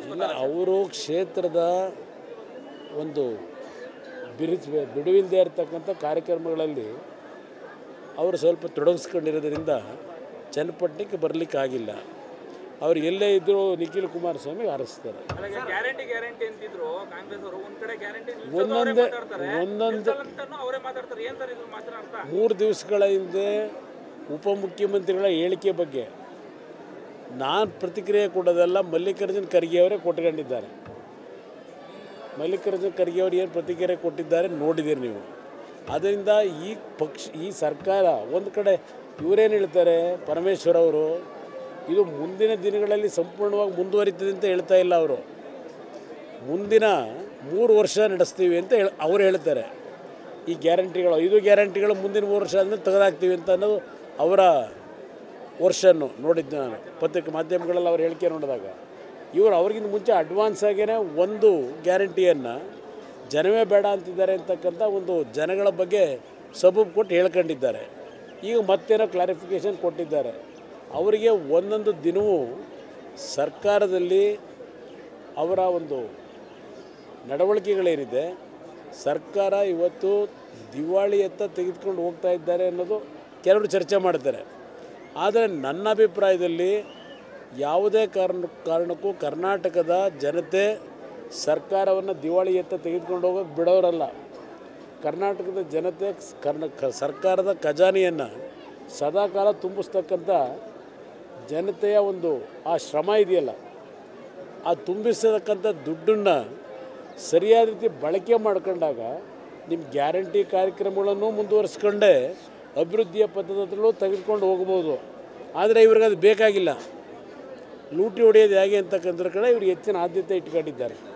ಇಲ್ಲ, ಅವರು ಕ್ಷೇತ್ರದ ಒಂದು ಬಿಡುವಿಲ್ಲದೆ ಇರತಕ್ಕಂಥ ಕಾರ್ಯಕ್ರಮಗಳಲ್ಲಿ ಅವರು ಸ್ವಲ್ಪ ತೊಡಗಿಸ್ಕೊಂಡಿರೋದ್ರಿಂದ ಚನ್ನಪಟ್ಟಣಕ್ಕೆ ಬರಲಿಕ್ಕಾಗಿಲ್ಲ. ಅವ್ರು ಎಲ್ಲೇ ಇದ್ದರೂ ನಿಖಿಲ್ ಕುಮಾರಸ್ವಾಮಿ ಆರಿಸ್ತಾರೆ. ಒಂದೊಂದು 3 ದಿವಸಗಳ ಹಿಂದೆ ಉಪಮುಖ್ಯಮಂತ್ರಿಗಳ ಹೇಳಿಕೆ ಬಗ್ಗೆ ನಾನು ಪ್ರತಿಕ್ರಿಯೆ ಕೊಡೋದಲ್ಲ, ಮಲ್ಲಿಕಾರ್ಜುನ್ ಖರ್ಗೆ ಅವರೇ ಕೊಟ್ಕೊಂಡಿದ್ದಾರೆ. ಮಲ್ಲಿಕಾರ್ಜುನ್ ಖರ್ಗೆ ಅವರು ಏನು ಪ್ರತಿಕ್ರಿಯೆ ಕೊಟ್ಟಿದ್ದಾರೆ ನೋಡಿದ್ದೀರಿ ನೀವು. ಅದರಿಂದ ಈ ಸರ್ಕಾರ ಒಂದು ಕಡೆ ಇವರೇನು ಹೇಳ್ತಾರೆ, ಪರಮೇಶ್ವರ್ ಅವರು, ಇದು ಮುಂದಿನ ದಿನಗಳಲ್ಲಿ ಸಂಪೂರ್ಣವಾಗಿ ಮುಂದುವರಿತದೆ ಅಂತ ಹೇಳ್ತಾ ಇಲ್ಲ. ಅವರು ಮುಂದಿನ 3 ವರ್ಷ ನಡೆಸ್ತೀವಿ ಅಂತ ಅವ್ರು ಹೇಳ್ತಾರೆ. ಈ ಗ್ಯಾರಂಟಿಗಳು 5 ಗ್ಯಾರಂಟಿಗಳು ಮುಂದಿನ 3 ವರ್ಷ ಆದಮೇಲೆ ತೆಗೆದಾಕ್ತೀವಿ ಅಂತ ಅನ್ನೋದು ಅವರ ವರ್ಷನ್ನು ನೋಡಿದ್ದು ನಾನು ಪತ್ರಿಕೆ ಮಾಧ್ಯಮಗಳಲ್ಲಿ ಅವ್ರ ಹೇಳಿಕೆ ನೋಡಿದಾಗ. ಇವರು ಅವ್ರಿಗಿಂತ ಮುಂಚೆ ಅಡ್ವಾನ್ಸ್ ಆಗೇ ಒಂದು ಗ್ಯಾರಂಟಿಯನ್ನು ಜನವೇ ಬೇಡ ಅಂತಿದ್ದಾರೆ ಅಂತಕ್ಕಂಥ ಒಂದು ಜನಗಳ ಬಗ್ಗೆ ಸಬೂಬು ಕೊಟ್ಟು ಹೇಳ್ಕೊಂಡಿದ್ದಾರೆ. ಈಗ ಮತ್ತೇನೋ ಕ್ಲಾರಿಫಿಕೇಷನ್ ಕೊಟ್ಟಿದ್ದಾರೆ. ಅವರಿಗೆ ಒಂದೊಂದು ದಿನವೂ ಸರ್ಕಾರದಲ್ಲಿ ಅವರ ಒಂದು ನಡವಳಿಕೆಗಳೇನಿದೆ, ಸರ್ಕಾರ ಇವತ್ತು ದಿವಾಳಿಯತ್ತ ತೆಗೆದುಕೊಂಡು ಹೋಗ್ತಾ ಇದ್ದಾರೆ ಅನ್ನೋದು ಕೆಲವರು ಚರ್ಚೆ ಮಾಡ್ತಾರೆ. ಆದರೆ ನನ್ನ ಅಭಿಪ್ರಾಯದಲ್ಲಿ ಯಾವುದೇ ಕಾರಣಕ್ಕೂ ಕರ್ನಾಟಕದ ಜನತೆ ಸರ್ಕಾರವನ್ನು ದಿವಾಳಿಯತ್ತ ತೆಗೆದುಕೊಂಡು ಹೋಗೋಕ್ಕೆ ಬಿಡೋರಲ್ಲ. ಕರ್ನಾಟಕದ ಜನತೆ ಸರ್ಕಾರದ ಖಜಾನೆಯನ್ನು ಸದಾಕಾಲ ತುಂಬಿಸ್ತಕ್ಕಂಥ ಜನತೆಯ ಒಂದು ಆ ಶ್ರಮ ಇದೆಯಲ್ಲ, ಆ ತುಂಬಿಸತಕ್ಕಂಥ ದುಡ್ಡನ್ನು ಸರಿಯಾದ ರೀತಿ ಬಳಕೆ ಮಾಡ್ಕೊಂಡಾಗ ನಿಮ್ಮ ಗ್ಯಾರಂಟಿ ಕಾರ್ಯಕ್ರಮಗಳನ್ನು ಮುಂದುವರಿಸ್ಕೊಂಡೇ ಅಭಿವೃದ್ಧಿಯ ಪದ್ಧತಿಗಳು ತೆಗೆದುಕೊಂಡು ಹೋಗ್ಬೋದು. ಆದರೆ ಇವ್ರಿಗೆ ಅದು ಬೇಕಾಗಿಲ್ಲ. ಲೂಟಿ ಹೊಡೆಯೋದು ಹೇಗೆ ಅಂತಕ್ಕಂಥ ಕಡೆ ಇವ್ರಿಗೆ ಹೆಚ್ಚಿನ ಆದ್ಯತೆ ಇಟ್ಕೊಂಡಿದ್ದಾರೆ.